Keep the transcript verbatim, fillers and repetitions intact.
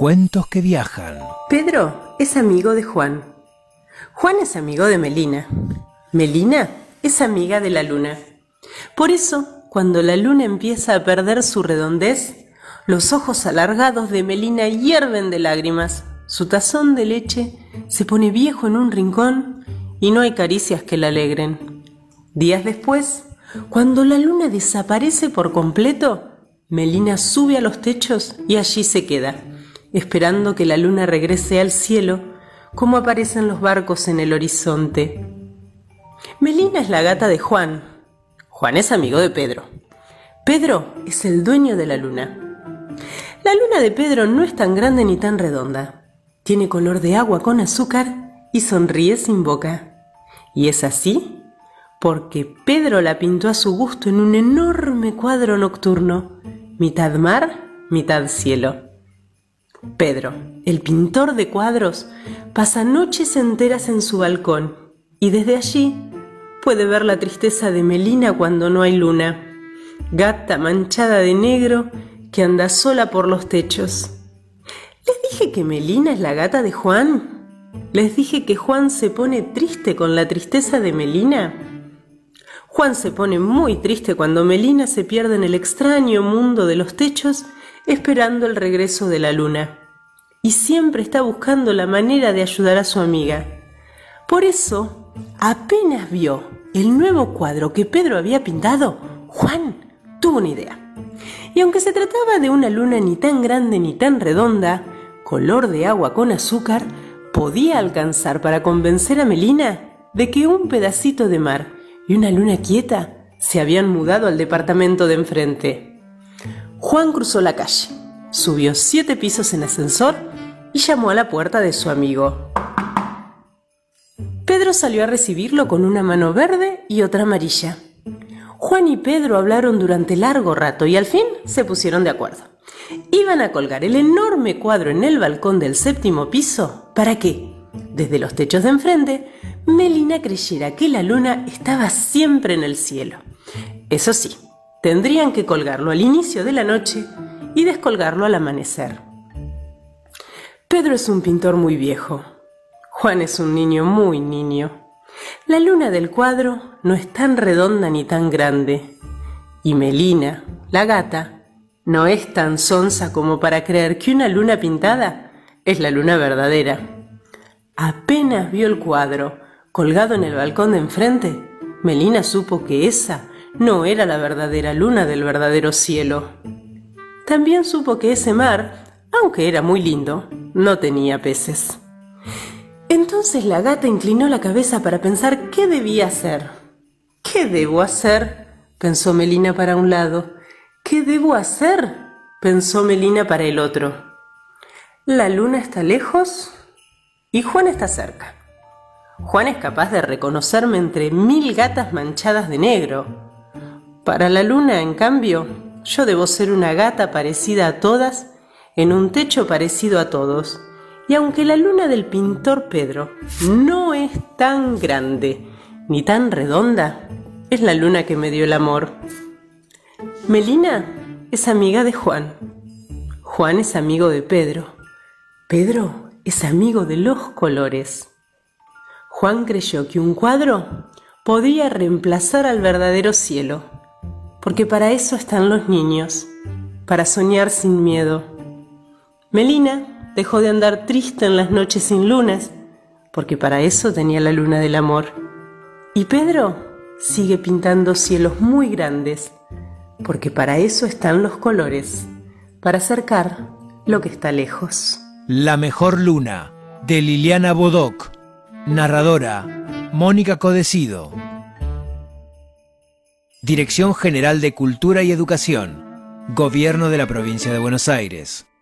Cuentos que viajan. Pedro es amigo de Juan. Juan es amigo de Melina. Melina es amiga de la luna. Por eso, cuando la luna empieza a perder su redondez, los ojos alargados de Melina hierven de lágrimas. Su tazón de leche se pone viejo en un rincón y no hay caricias que la alegren. Días después, cuando la luna desaparece por completo, Melina sube a los techos y allí se queda, esperando que la luna regrese al cielo, como aparecen los barcos en el horizonte. Melina es la gata de Juan. Juan es amigo de Pedro. Pedro es el dueño de la luna. La luna de Pedro no es tan grande ni tan redonda. Tiene color de agua con azúcar y sonríe sin boca. Y es así porque Pedro la pintó a su gusto en un enorme cuadro nocturno, mitad mar, mitad cielo. Pedro, el pintor de cuadros, pasa noches enteras en su balcón y desde allí puede ver la tristeza de Melina cuando no hay luna, gata manchada de negro que anda sola por los techos. ¿Les dije que Melina es la gata de Juan? ¿Les dije que Juan se pone triste con la tristeza de Melina? Juan se pone muy triste cuando Melina se pierde en el extraño mundo de los techos esperando el regreso de la luna. Y siempre está buscando la manera de ayudar a su amiga. Por eso, apenas vio el nuevo cuadro que Pedro había pintado, Juan tuvo una idea. Y aunque se trataba de una luna ni tan grande ni tan redonda, color de agua con azúcar, podía alcanzar para convencer a Melina de que un pedacito de mar y una luna quieta se habían mudado al departamento de enfrente. Juan cruzó la calle, subió siete pisos en ascensor y llamó a la puerta de su amigo. Pedro salió a recibirlo con una mano verde y otra amarilla. Juan y Pedro hablaron durante largo rato y al fin se pusieron de acuerdo. Iban a colgar el enorme cuadro en el balcón del séptimo piso para que, desde los techos de enfrente, Melina creyera que la luna estaba siempre en el cielo. Eso sí, tendrían que colgarlo al inicio de la noche y descolgarlo al amanecer. Pedro es un pintor muy viejo. Juan es un niño muy niño. La luna del cuadro no es tan redonda ni tan grande. Y Melina, la gata, no es tan sonsa como para creer que una luna pintada es la luna verdadera. Apenas vio el cuadro colgado en el balcón de enfrente, Melina supo que esa no era la verdadera luna del verdadero cielo. También supo que ese mar, aunque era muy lindo, no tenía peces. Entonces la gata inclinó la cabeza para pensar qué debía hacer. ¿Qué debo hacer?, pensó Melina para un lado. ¿Qué debo hacer?, pensó Melina para el otro. La luna está lejos y Juan está cerca. Juan es capaz de reconocerme entre mil gatas manchadas de negro. Para la luna, en cambio, yo debo ser una gata parecida a todas, en un techo parecido a todos. Y aunque la luna del pintor Pedro no es tan grande ni tan redonda, es la luna que me dio el amor. Melina es amiga de Juan. Juan es amigo de Pedro. Pedro es amigo de los colores. Juan creyó que un cuadro podía reemplazar al verdadero cielo, porque para eso están los niños, para soñar sin miedo. Melina dejó de andar triste en las noches sin lunas, porque para eso tenía la luna del amor. Y Pedro sigue pintando cielos muy grandes, porque para eso están los colores, para acercar lo que está lejos. La mejor luna, de Liliana Bodoc. Narradora, Mónica Codecido. Dirección General de Cultura y Educación, Gobierno de la Provincia de Buenos Aires.